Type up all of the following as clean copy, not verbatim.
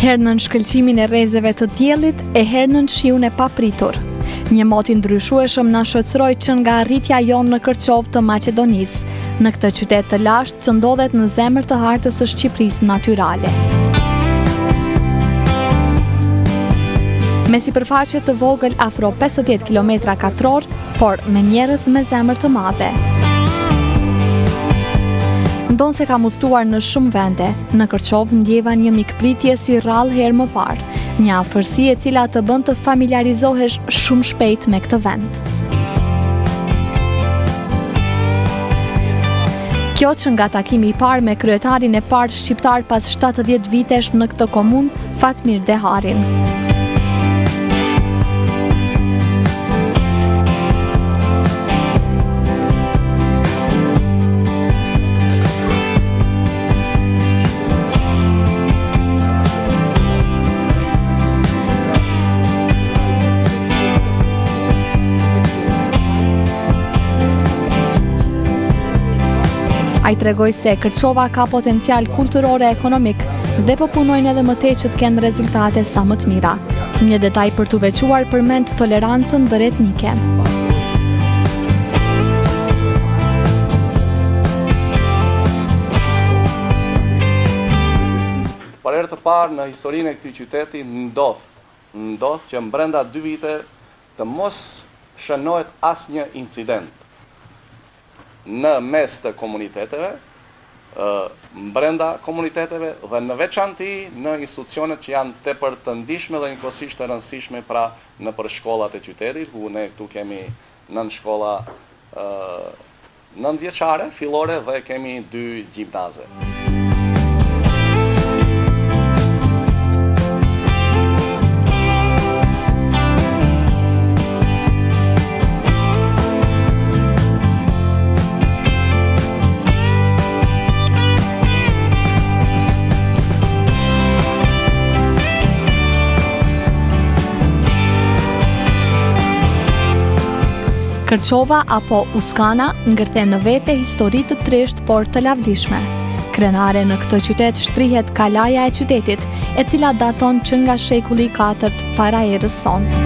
Herë në shkëlqimin e rrezeve të diellit e herë në shiun e papritur. Një moti ndryshueshëm na shoqëroi që nga arritja jonë në Kërçovë të Maqedonisë, në këtë qytet të lashtë që ndodhet në zemër të hartës së Shqipërisë natyrale. Me sipërfaqe të vogël afro 50 km2, por me njerëz me zemër të madhe. Ndonë se kam udhëtuar në shumë vende, në Kërçovë ndjeva një mikpritje si rrallë herë më parë, një afërsi e cila të bën të familiarizohesh shumë shpejt me këtë vend. Kjo që nga takimi i parë me kryetarin e parë shqiptar pas 70 vitesh në këtë komunë, Fatmir Deharin. A i tregoj se Kërçova ka potencial kulturor e ekonomik dhe po punojnë edhe më tej që të kenë rezultate sa më të mira. Një detaj për t'u veçuar përmend tolerancën ndër etnike. Për herë të parë në historinë e këtij qyteti ndodh që brenda 2 vite të mos shënohet asnjë incident në mes të komuniteteve, brenda komuniteteve dhe në veçanti në institucionet që janë tepër të ndihshme dhe njëkohësisht të rëndësishme pra nëpër shkollat e qytetit, ku ne këtu kemi 9 shkolla 9 vjeçare fillore dhe kemi 2 gjimnaze. Kërçova apo Uskana ngërthen në vete histori të trisht por të lavdishme. Krenare në këtë qytet shtrihet kalaja e qytetit, e cila daton që nga shekulli 4 para erës sonë.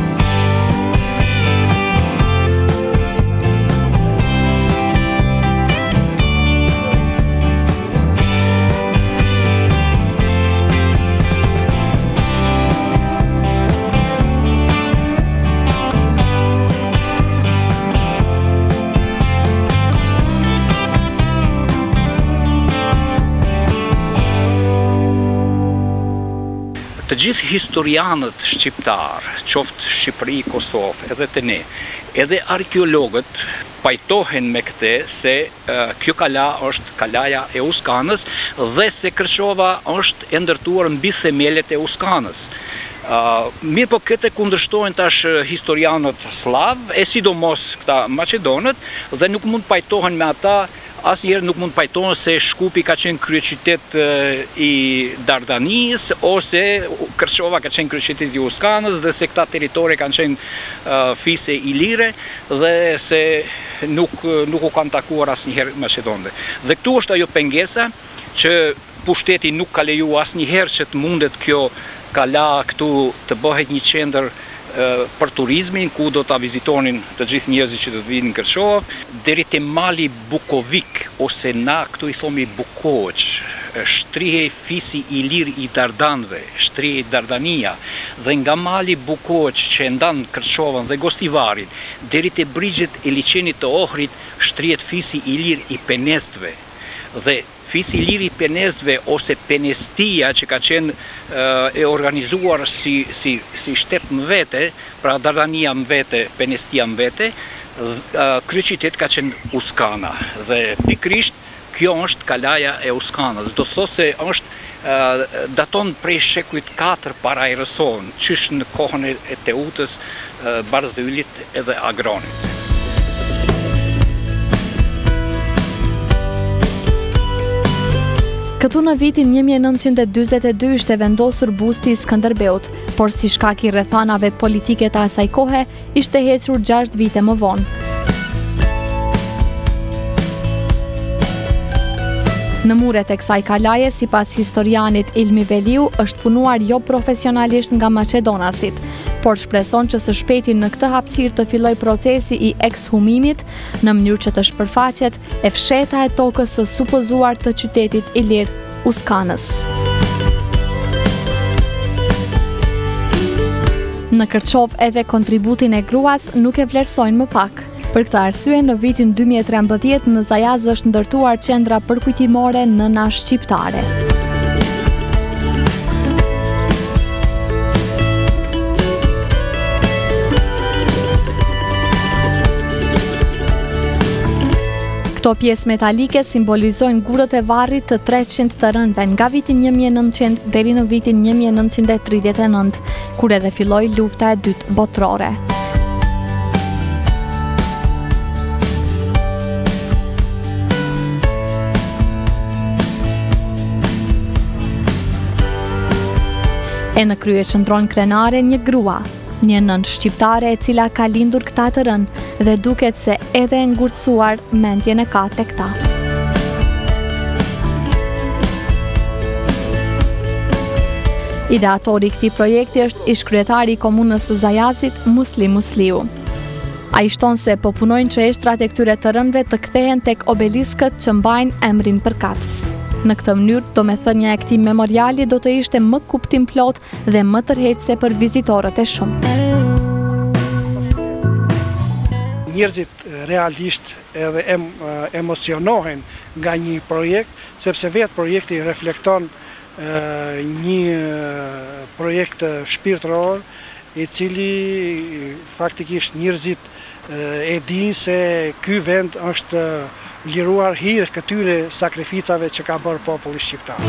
Të gjithë historianët shqiptar, qoftë Shqipëri, Kosovë, edhe të ne, edhe arkeologët pajtohen me këte se kjo kala është kalaja e Uskanës dhe se Kërçova është e ndërtuar mbi themelet e Uskanës. Mirë po këtë kundërshtojnë tash historianët slav, e sidomos këta Maqedonët, dhe nuk mund pajtohen me ata. Asnjëherë nuk mund pajtohen se Shkupi ka qenë kryeqytet i Dardanisë ose Kërçova ka qenë kryeqytet i Uskanës dhe se këta territore kanë qenë fise ilire dhe se nuk u kanë takuar asnjëherë maqedonëve. Dhe këtu është ajo pengesa që pushteti nuk ka leju asnjëherë që të mundet kjo kala këtu të bëhet një qendër për turizmin, ku do të vizitonin të gjithë njerëzit që do të vinë në Kërçovë, deri te mali Bukovik, ose na këtu i thomi Bukoq, shtrihe fisi i lirë i Dardanëve, shtrihe Dardania, dhe nga mali Bukoq që ndan Kërçovën dhe Gostivarin, deri te brigjet e liçenit të Ohrit, shtrihet fisi i lirë i Penestëve. Dhe fisi i lirë i Penestëve ose Penestia që ka qenë e organizuar si shtet më vete, pra Dardania më vete, Penestia më vete, kryeqytet ka qenë Uskana. Dhe pikrisht kjo është kalaja e Uskanës. Do të thotë se është daton prej shekullit 4 para erës sonë, qysh në kohën e Teutës, Bardhyllit edhe Agronit. Këtu në vitin 1942 ishte vendosur busti i Skënderbeut, por si shkak i rrethanave politike të asaj kohe, ishte hequr 6 vite më vonë. Në muret e kësaj kalaje, sipas historianit Ilmi Veliu, është punuar jo profesionalisht nga maqedonasit, por shpreson që së shpejti në këtë hapësirë të filloj procesi i ekshumimit në mënyrë që të shpërfaqet e fsheta e tokës së supozuar të qytetit ilir Uskanës. Në Kërçov edhe kontributin e gruas nuk e vlerësojnë më pak. Për këtë arsye, në vitin 2013 në Zajaz është ndërtuar qendra përkujtimore nëna shqiptare. Këto pjesë metalike simbolizojnë gurët e varrit të 300 të rënëve nga vitin 1900 deri në vitin 1939, kur edhe filloi lufta e dytë botërore. E në krye qëndron krenare një grua, një nënë shqiptare e cila ka lindur këta të rënë dhe duket se edhe e ngurtësuar mendjen e ka tek ta. Ideatori i këtij projekti është ish-kryetari i komunës së Zajazit, Muslim Musliu. Ai shton se po punojnë që eshtrat e këtyre të rënëve të kthehen tek obeliskët që mbajnë emrin përkatës. Në këtë mënyrë, domethënia e këtij memoriali do të ishte më kuptimplot dhe më tërheqëse për vizitorët e shumë. Njerëzit realisht edhe emocionohen nga një projekt, sepse vetë projekti reflekton një projekt shpirtëror, i cili faktikisht njerëzit e dinë se ky vend është liruar hir këtyre sakrificave që ka bërë populli shqiptar.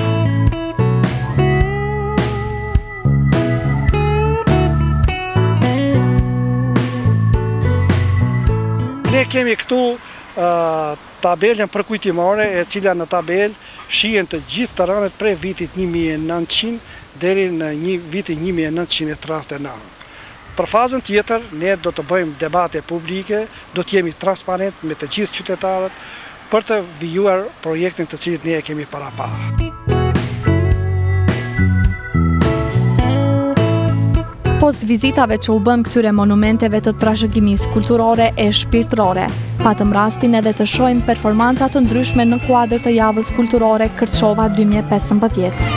Ne kemi këtu tabelën përkujtimore, e cila në tabel shihen të gjithë të rënët prej vitit 1900 deri në vitin 1939. Për fazën tjetër, ne do të bëjmë debate publike, do të jemi transparent me të gjithë qytetarët për të vijuar projektin të cilit ne e kemi parapara. Pos vizitave që u bëm këtyre monumenteve të trashëgimisë kulturore e shpirtërore, patëm rastin edhe të shohim performanca të ndryshme në kuadër të javës kulturore Kërçova 2015.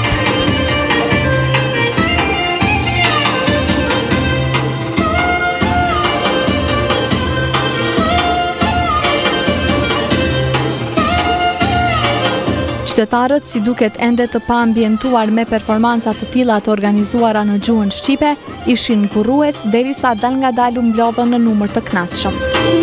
Qytetarët, si duket ende të paambientuar me performanca të tilla të organizuara në gjuhën shqipe, ishin kurrues derisa dal ngadal u mblodhën në numër të kënaqshëm.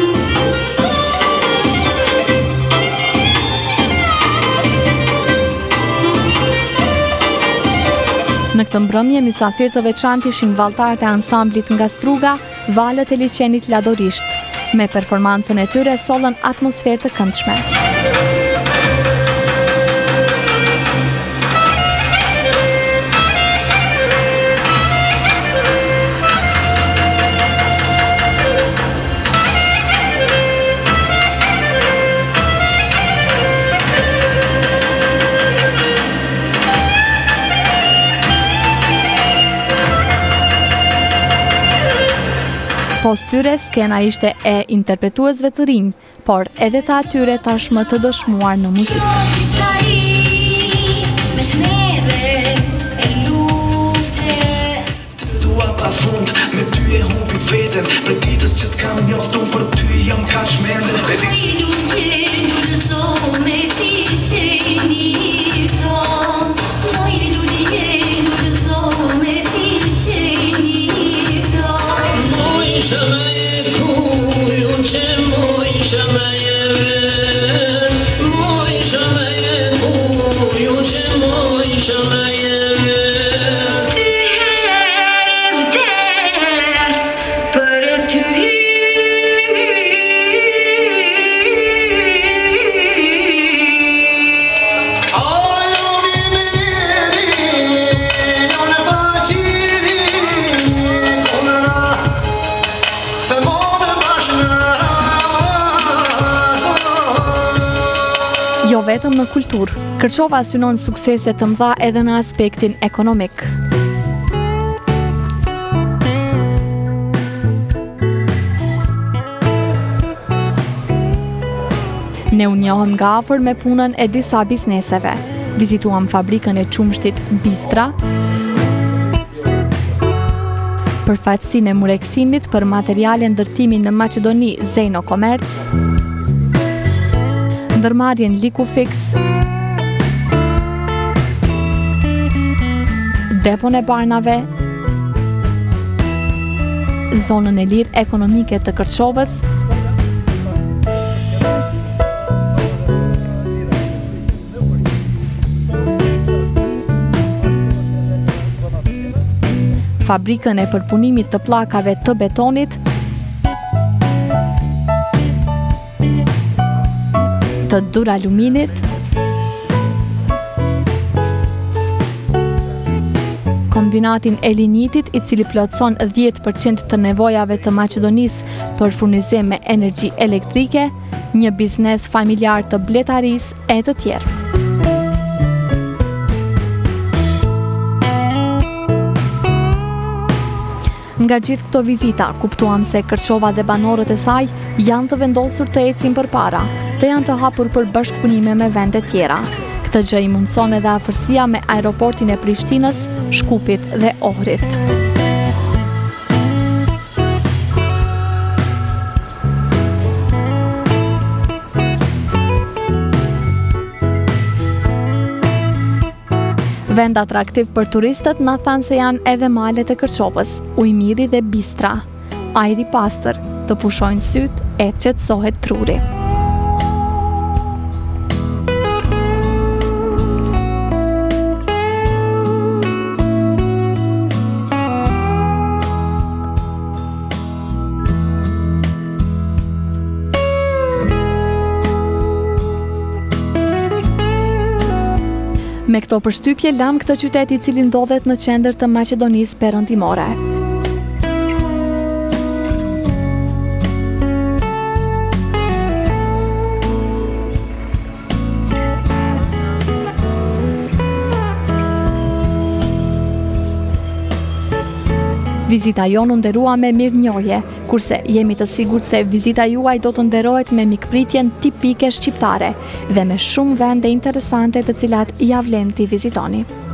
Në këtë mbrëmje, mysafir të veçantë ishin valltarët e ansamblit nga Struga, valët e liçenit Ladorisht. Me performancën e tyre sollën atmosferë të këndshme. Pos tyre, skena ishte e interpretuesve të rinj, por edhe të atyre tashmë të dëshmuar në muzikë. Me ty e humbi veten, për ditës që t'kam njoftu për ty jam ka shmende. Jo vetëm në kulturë, Kërçova synon suksese të mëdha edhe në aspektin ekonomik. Ne u njohëm nga afër me punën e disa bizneseve. Vizituam fabrikën e qumshtit Bistra, përfaqësinë e Mureksinit për materiale ndërtimi në Maqedoni Zeno Komerc, ndërmarrjen Likufix, depon e Barnave, zonën e lirë ekonomike të Kërçovës, fabrikën e përpunimit të pllakave të betonit, të duraluminit, kombinatin e linitit i cili plotëson 10% të nevojave të Maqedonisë për furnizim me energji elektrike, një biznes familjar të bletarisë e të tjerë. Nga gjithë këto vizita, kuptuam se Kërçova dhe banorët e saj janë të vendosur të ecin përpara dhe janë të hapur për bashkëpunime me vende tjera. Këtë gjë i mundson edhe afërsia me aeroportin e Prishtinës, Shkupit dhe Ohrit. Vend atraktiv për turistët na thanë se janë edhe malet e Kërçovës, ujmiri dhe Bistra. Ajri pastër, të pushojnë syt e qetësohet truri. Me këto përshtypje lam këtë qytet I cili ndodhet në qendër të Maqedonisë Perëndimore. Vizita jonë nderua me mirënjohje, kurse jemi të sigurt se vizita juaj do të nderohet me mikpritjen tipike shqiptare dhe me shumë vende interesante të cilat ja vlen t'i vizitoni.